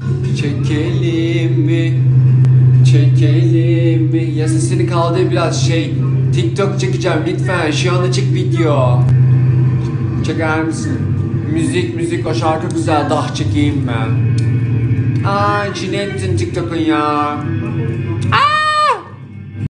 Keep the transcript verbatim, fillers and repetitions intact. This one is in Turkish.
Çekelim mi? Çekelim mi? Ya sesini kaldır biraz şey. TikTok çekeceğim lütfen. Şu an açık video. Çeker misin? Müzik müzik, o şarkı güzel. Dah çekeyim ben. Aa, Cinettin TikTok'un ya.